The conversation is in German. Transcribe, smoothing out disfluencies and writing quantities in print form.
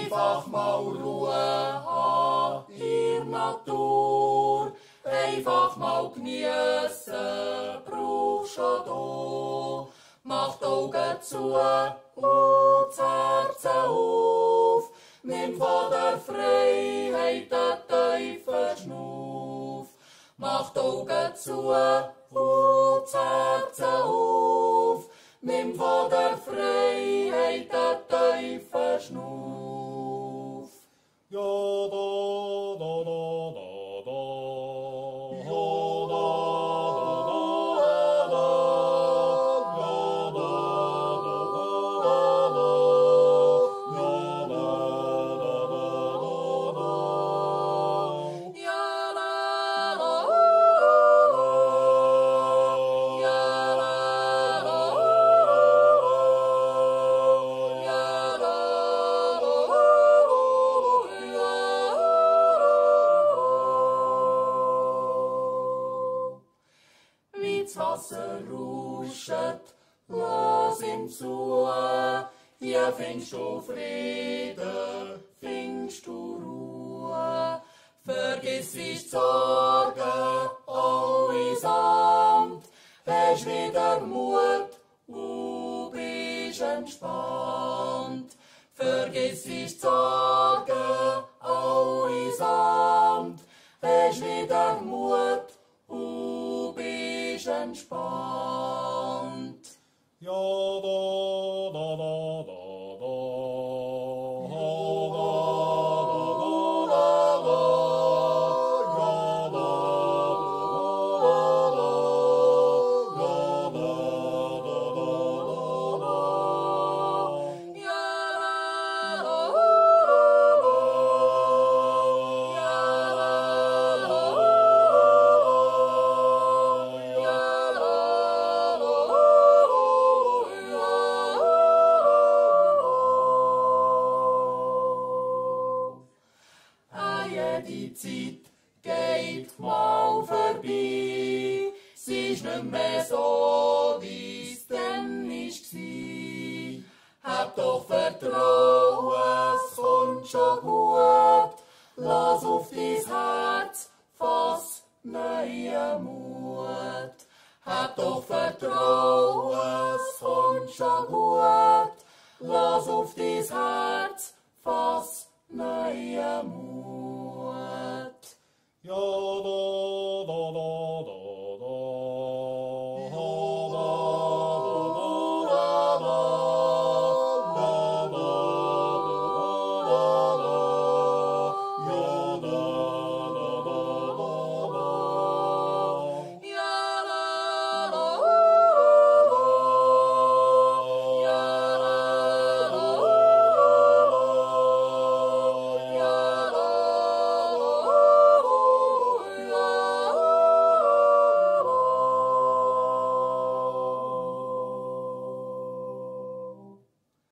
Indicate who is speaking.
Speaker 1: Einfach mal Ruhe haben in der Natur, einfach mal geniessen, brauchst du da. Mach die Augen zu und das Herz auf, nimm von der Freiheit den tiefen Schnuff. Mach die Augen zu und das Herz auf, nimm von der Freiheit den tiefen Schnuff.
Speaker 2: Ja, da, da, da, da, da. Ja, da, da, da, da, ja, da, da, da, da, ja, da, da, da, da, da.
Speaker 1: Ja, la, la, ja, la, la, ja, la, wie das Wasser ruschet, lass ihm zu. Hier findest du Frieden, findest du Ruhe. Vergiss die Sorgen, allesamt, hast wieder Mut und bist entspannt. Vergiss die Sorgen, allesamt, hast wieder Mut und bist entspannt.
Speaker 2: Ja, da, da, da, da, da. Ja, da, da, da, da, da. Ja, da, da, da, da, da.
Speaker 1: Ja, la, la, die Zeit geht mal vorbei, sie ist nicht mehr so, wie es denn war. Hab doch Vertrauen, es kommt schon gut, lass auf dein Herz, fass neuen Mut. Hab doch